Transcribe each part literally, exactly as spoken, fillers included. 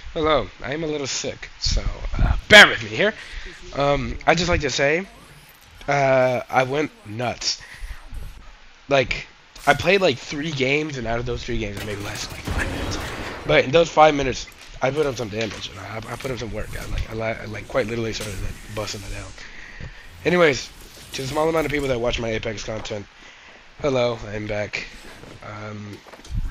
Hello, I am a little sick, so uh, bear with me here. Um, I just like to say, uh, I went nuts. Like, I played like three games, and out of those three games, I made less than like five minutes. But in those five minutes, I put up some damage. And I, I put up some work. I like, I, li- I like quite literally started like, busting it down. Anyways, to the small amount of people that watch my Apex content, hello, I'm back. Um,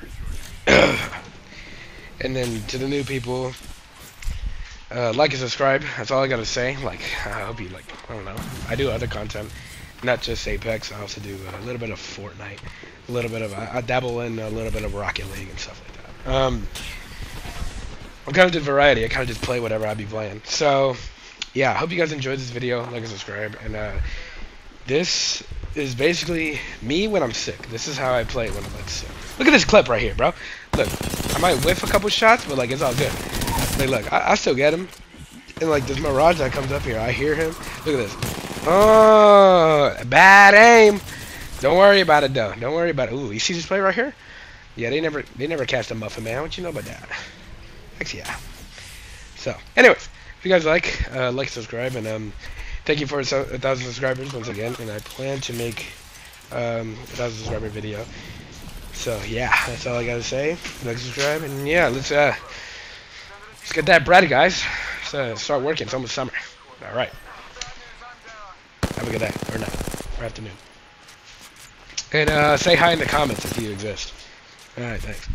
and then to the new people, Uh, like and subscribe. That's all I gotta say. Like, I hope you like. I don't know. I do other content, not just Apex. I also do a little bit of Fortnite, a little bit of. I, I dabble in a little bit of Rocket League and stuff like that. Um, I'm kind of just variety. I kind of just play whatever I be playing. So, yeah. I hope you guys enjoyed this video. Like and subscribe. And uh, this is basically me when I'm sick. This is how I play when I'm like sick. Look at this clip right here, bro. Look, I might whiff a couple shots, but like it's all good. Like, look, I, I still get him. And like this Mirage that comes up here, I hear him. Look at this. Oh, bad aim. Don't worry about it though. Don't worry about it. Ooh, you see this play right here? Yeah, they never they never catch the muffin man. What you know about that? Heck yeah. So, anyways, if you guys like, uh, like, subscribe, and um, thank you for a, so a thousand subscribers once again. And I plan to make um a thousand subscriber video. So yeah, that's all I gotta say. Like, subscribe, and yeah, let's uh let's get that bread, guys. Let's uh, start working. It's almost summer. All right. Have a good day or night or afternoon. And uh, say hi in the comments if you exist. All right, thanks.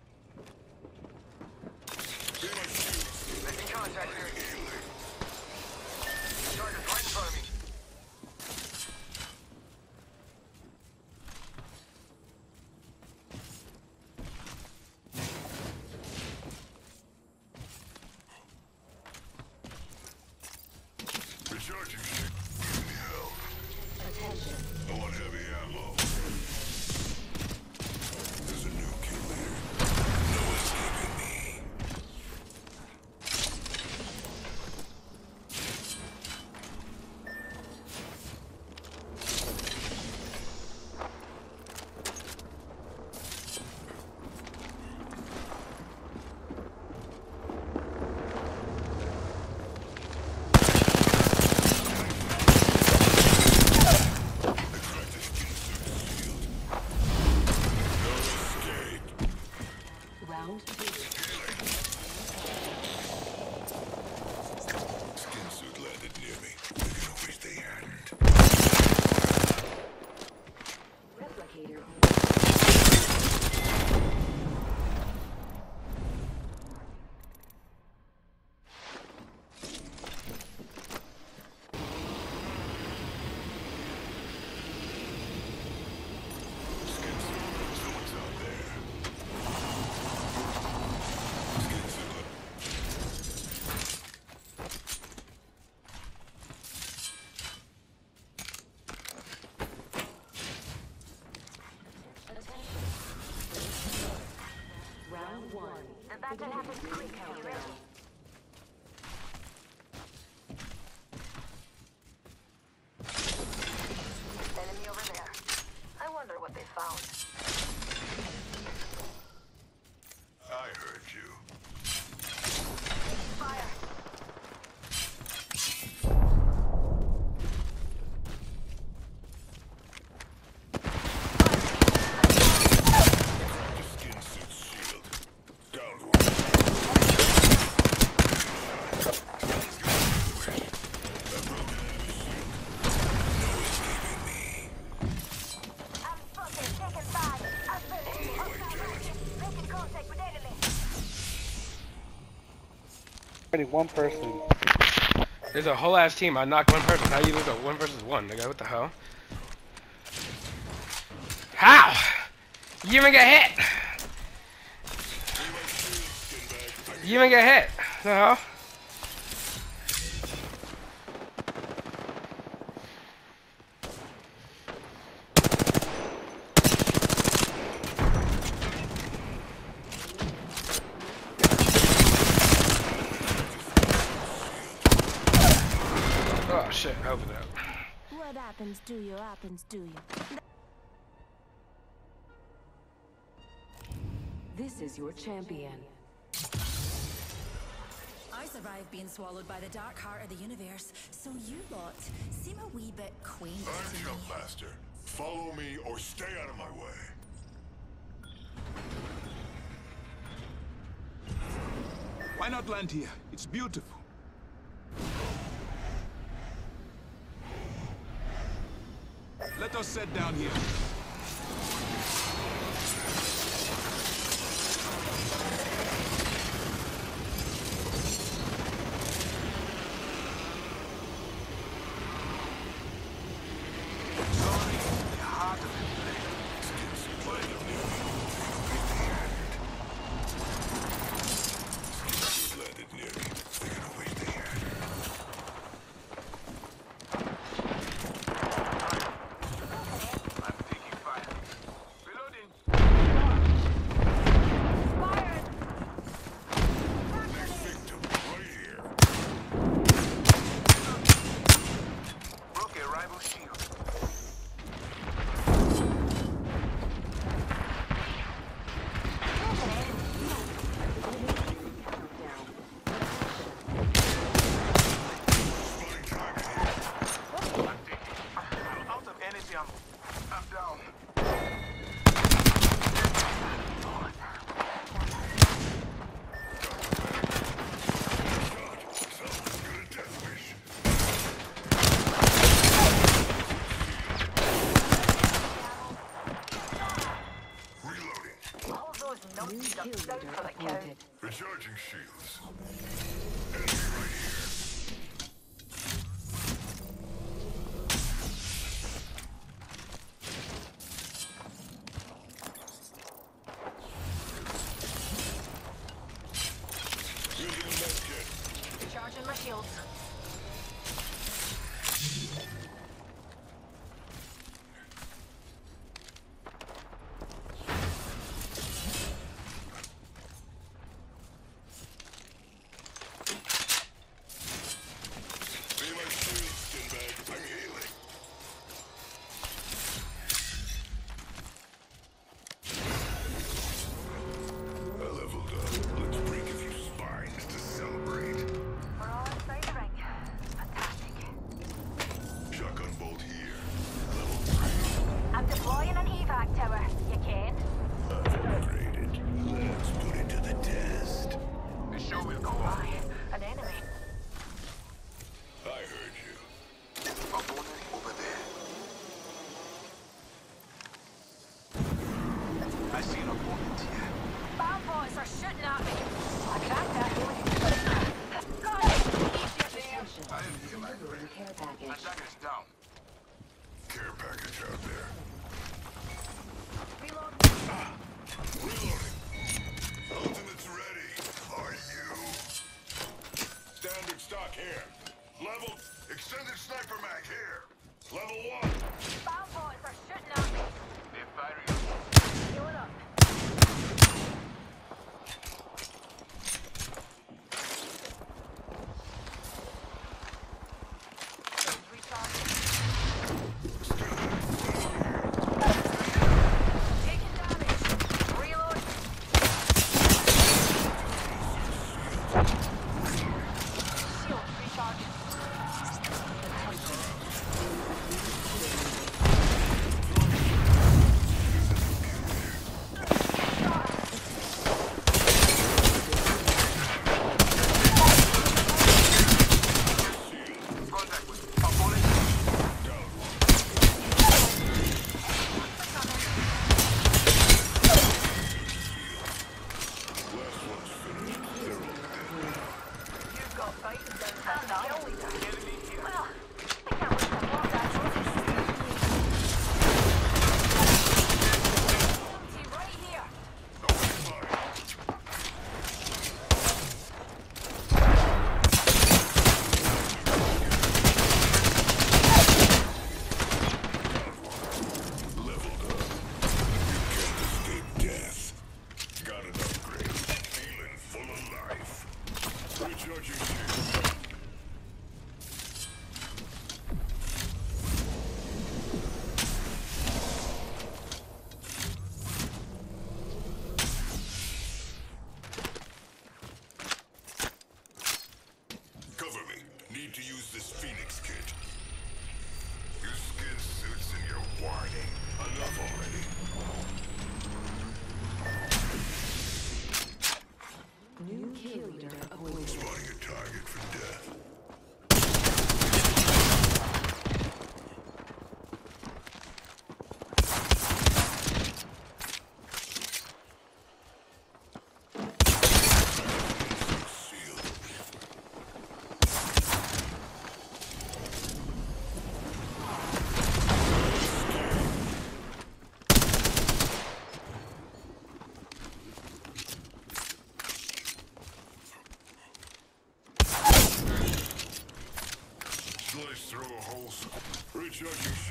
Already one person. There's a whole ass team. I knocked one person. How you lose a one versus one, nigga? What the hell? How? You even get hit. You even get hit. The hell? Oh shit, open it up. What happens to you happens to you. This is your champion. I survived being swallowed by the dark heart of the universe, so you lot seem a wee bit quaint I'm to me. Jumpmaster. Follow me or stay out of my way. Why not land here? It's beautiful. Let us sit down here. Recharging shields. Enemy right here. Using a med kit. Recharging my shields. Care package out there. Reload. Ah, reloading. Ultimate's ready. Are you? Standard stock here. Level. Extended sniper mag here. Level one. Bomb boys are shooting at me. They're firing. Heal it up.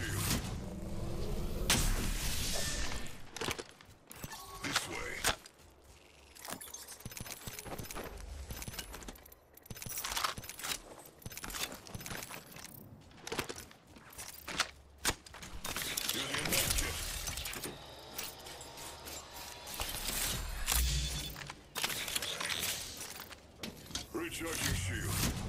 shield. This way. Here's your med kit. Recharge your shield.